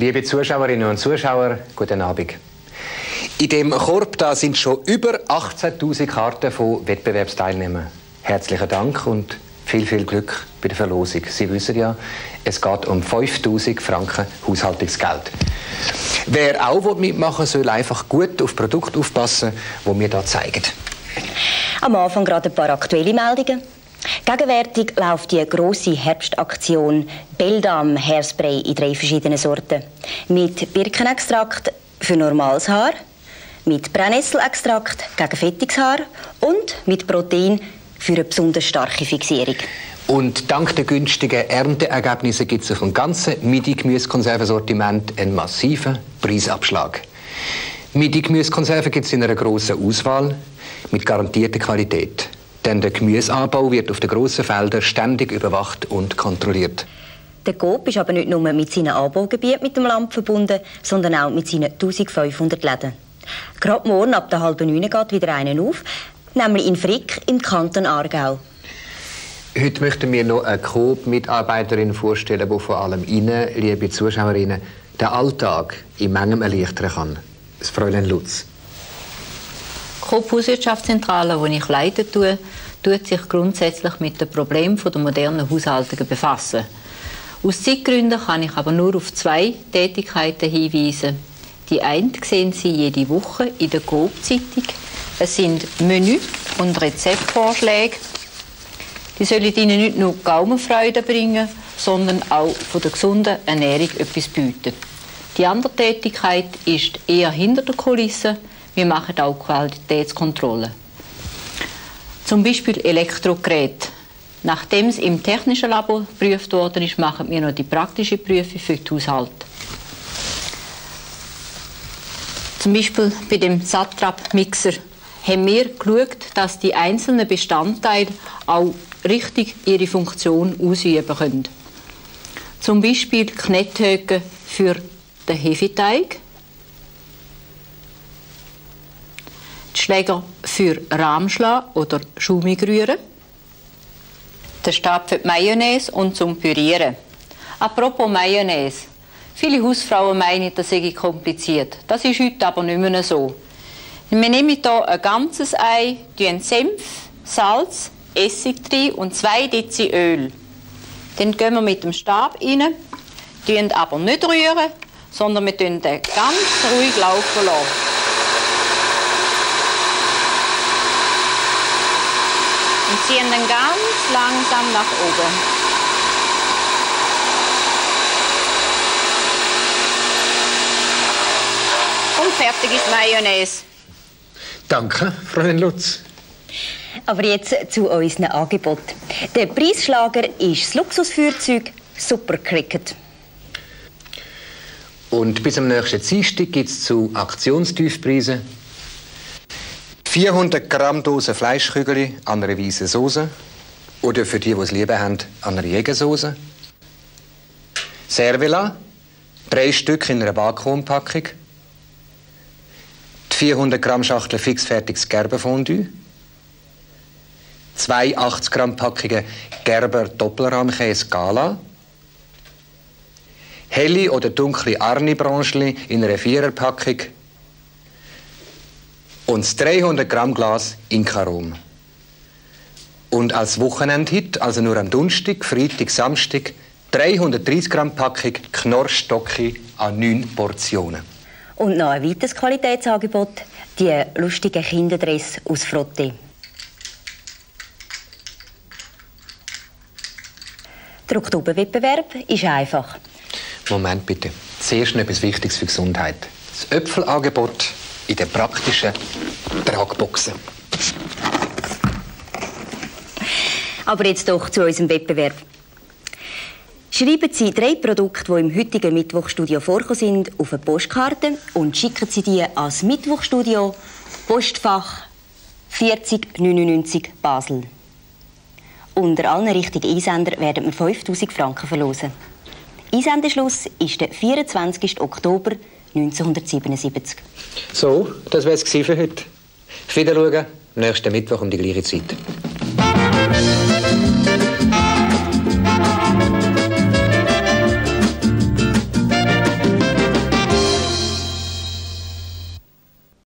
Liebe Zuschauerinnen und Zuschauer, guten Abend. In dem Korb da sind schon über 18'000 Karten von Wettbewerbsteilnehmern. Herzlichen Dank und viel, viel Glück bei der Verlosung. Sie wissen ja, es geht um 5'000 Franken Haushaltungsgeld. Wer auch mitmachen will, soll einfach gut auf Produkte aufpassen, die wir hier zeigen. Am Anfang gerade ein paar aktuelle Meldungen. Gegenwärtig läuft die grosse Herbstaktion Beldam Hairspray in 3 verschiedenen Sorten. Mit Birkenextrakt für normales Haar, mit Brennnesselextrakt gegen fettiges Haar und mit Protein für eine besonders starke Fixierung. Und dank der günstigen Ernteergebnisse gibt es auf dem ganzen Midi-Gemüsekonservensortiment einen massiven Preisabschlag. Midi-Gemüsekonserven gibt es in einer grossen Auswahl mit garantierter Qualität. Denn der Gemüseanbau wird auf den grossen Feldern ständig überwacht und kontrolliert. Der Coop ist aber nicht nur mit seinem Anbaugebiet mit dem Land verbunden, sondern auch mit seinen 1500 Läden. Gerade morgen ab der 8:30 geht wieder einen auf, nämlich in Frick im Kanton Aargau. Heute möchten wir noch eine Coop-Mitarbeiterin vorstellen, die vor allem Ihnen, liebe Zuschauerinnen, den Alltag in Mengem erleichtern kann. Das Fräulein Lutz. Die Coop-Hauswirtschaftszentrale, die ich leite, tut sich grundsätzlich mit den Problemen der modernen Haushaltungen befassen. Aus Zeitgründen kann ich aber nur auf 2 Tätigkeiten hinweisen. Die eine sehen Sie jede Woche in der Coop-Zeitung. Es sind Menü- und Rezeptvorschläge. Die sollen Ihnen nicht nur Gaumenfreude bringen, sondern auch von der gesunden Ernährung etwas bieten. Die andere Tätigkeit ist eher hinter der Kulisse. Wir machen auch Qualitätskontrollen. Zum Beispiel Elektrogeräte. Nachdem es im technischen Labor geprüft worden ist, machen wir noch die praktische Prüfung für die Haushalte. Zum Beispiel bei dem Satrap-Mixer haben wir geschaut, dass die einzelnen Bestandteile auch richtig ihre Funktion ausüben können. Zum Beispiel Knetthöcke für den Hefeteig, die Schläger für Rahmschlag oder Schaumig rühren, der Stab für die Mayonnaise und zum Pürieren. Apropos Mayonnaise. Viele Hausfrauen meinen, das sei kompliziert. Das ist heute aber nicht mehr so. Wir nehmen hier ein ganzes Ei, Senf, Salz, Essig rein und 2 Dezi Öl. Dann gehen wir mit dem Stab rein, rühren aber nicht rühren, sondern wir lassen den ganz ruhig laufen lassen. Und ziehen den ganz langsam nach oben. Und fertig ist Mayonnaise. Danke, Fräulein Lutz. Aber jetzt zu unseren Angeboten. Der Preisschlager ist das Luxusfeuerzeug Super Cricket. Und bis am nächsten Dienstag gibt es zu Aktionstiefpreisen 400 Gramm Dose Fleischkügel an einer weißen Soße oder für die es lieber haben, an einer Jägersoße. Cervela, 3 Stück in einer Vakuumpackung. Die 400 Gramm Schachtel fixfertiges Gerberfondue. 2 80 Gramm Packungen Gerber Doppelrahmkäse Gala. Helle oder dunkle Arni-Branchli in einer 4er-Packung. Und das 300 Gramm Glas Inka-Rum. Und als Wochenendhit, also nur am Donnerstag, Freitag, Samstag, 330 Gramm Packung Knorrstocki an 9 Portionen. Und noch ein weiteres Qualitätsangebot, die lustigen Kinderdress aus Frotte. Der Oktoberwettbewerb ist einfach. Moment bitte. Zuerst noch etwas Wichtiges für die Gesundheit. Das Äpfelangebot in den praktischen Tragboxen. Aber jetzt doch zu unserem Wettbewerb. Schreiben Sie 3 Produkte, die im heutigen Mittwochstudio vorgekommen sind, auf eine Postkarte und schicken Sie die ans Mittwochstudio, Postfach 4099 Basel. Unter allen richtigen Einsender werden wir 5000 Franken verlosen. Einsendeschluss ist der 24. Oktober 1977. So, das wäre es für heute. Auf Wiedersehen, nächsten Mittwoch um die gleiche Zeit.